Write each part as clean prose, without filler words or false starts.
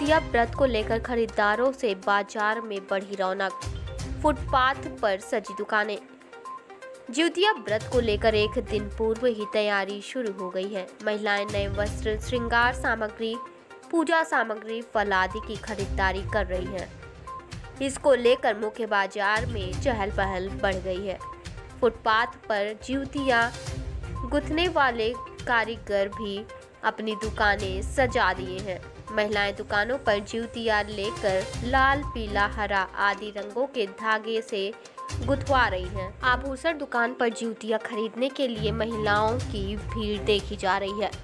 जिउतिया व्रत को लेकर खरीदारों से बाजार में बढ़ी रौनक, फुटपाथ पर सजी दुकानें। जिउतिया व्रत को लेकर एक दिन पूर्व ही तैयारी शुरू हो गई है। महिलाएं नए वस्त्र, श्रृंगार सामग्री, पूजा सामग्री, फल आदि की खरीदारी कर रही हैं। इसको लेकर मुख्य बाजार में चहल पहल बढ़ गई है। फुटपाथ पर जिउतिया गुथने वाले कारीगर भी अपनी दुकानें सजा दिए हैं। महिलाएं दुकानों पर जिउतिया लेकर लाल, पीला, हरा आदि रंगों के धागे से गुथवा रही हैं। आभूषण दुकान पर जिउतिया खरीदने के लिए महिलाओं की भीड़ देखी जा रही है।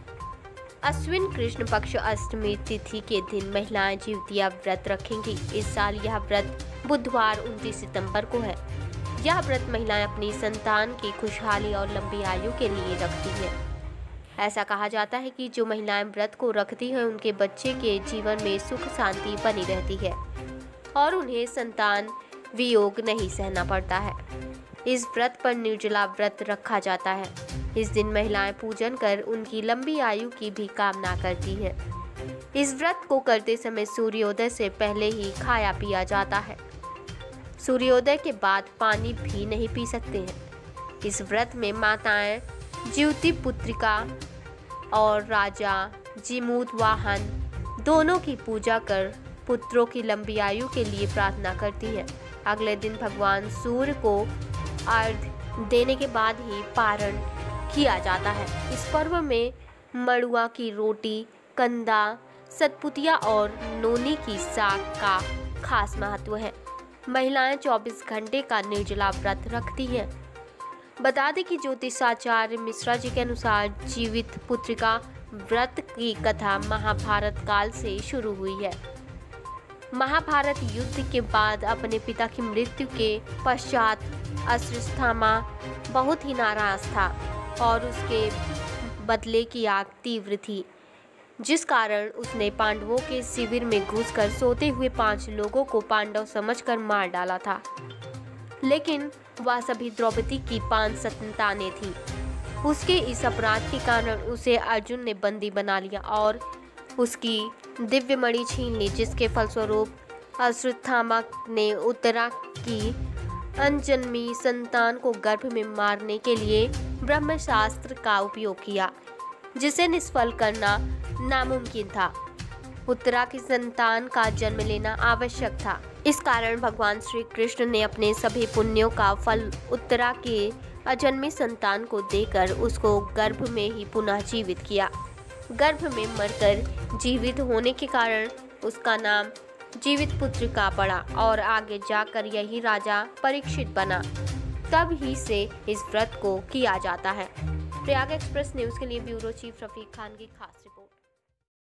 अश्विन कृष्ण पक्ष अष्टमी तिथि के दिन महिलाएं जिउतिया व्रत रखेंगी। इस साल यह व्रत बुधवार 29 सितंबर को है। यह व्रत महिलाएं अपनी संतान की खुशहाली और लंबी आयु के लिए रखती हैं। ऐसा कहा जाता है कि जो महिलाएं व्रत को रखती हैं उनके बच्चे के जीवन में सुख शांति बनी रहती है और उन्हें संतान वियोग नहीं सहना पड़ता है। इस व्रत पर निर्जला व्रत रखा जाता है। इस दिन महिलाएं पूजन कर उनकी लंबी आयु की भी कामना करती हैं। इस व्रत को करते समय सूर्योदय से पहले ही खाया पिया जाता है। सूर्योदय के बाद पानी भी नहीं पी सकते हैं। इस व्रत में माताएं जिउती पुत्रिका और राजा जीमूत वाहन दोनों की पूजा कर पुत्रों की लंबी आयु के लिए प्रार्थना करती है। अगले दिन भगवान सूर्य को अर्घ्य देने के बाद ही पारण किया जाता है। इस पर्व में मड़ुआ की रोटी, कंदा, सतपुतिया और नोनी की साग का खास महत्व है। महिलाएं 24 घंटे का निर्जला व्रत रखती हैं। बता दें कि ज्योतिषाचार्य मिश्रा जी के अनुसार जीवित पुत्रिका व्रत की कथा महाभारत काल से शुरू हुई है। महाभारत युद्ध के बाद अपने पिता की मृत्यु के पश्चात अश्वत्थामा बहुत ही नाराज था और उसके बदले की आग तीव्र थी, जिस कारण उसने पांडवों के शिविर में घुसकर सोते हुए 5 लोगों को पांडव समझकर मार डाला था। लेकिन वह सभी द्रौपदी की 5 संतानें थीं। उसके इस अपराध के कारण उसे अर्जुन ने बंदी बना लिया और उसकी दिव्य मणि छीन ली, जिसके फलस्वरूप अश्वत्थामा ने उत्तरा की अनजन्मी संतान को गर्भ में मारने के लिए ब्रह्मास्त्र का उपयोग किया, जिसे निष्फल करना नामुमकिन था। उत्तरा की संतान का जन्म लेना आवश्यक था। इस कारण भगवान श्री कृष्ण ने अपने सभी पुण्यों का फल उत्तरा के अजन्मी संतान को देकर उसको गर्भ में ही पुनः जीवित किया। गर्भ में मरकर जीवित होने के कारण उसका नाम जीवित पुत्रिका पड़ा और आगे जाकर यही राजा परीक्षित बना। तब ही से इस व्रत को किया जाता है। प्रयाग एक्सप्रेस न्यूज़ के लिए ब्यूरो चीफ रफीक खान की खास रिपोर्ट।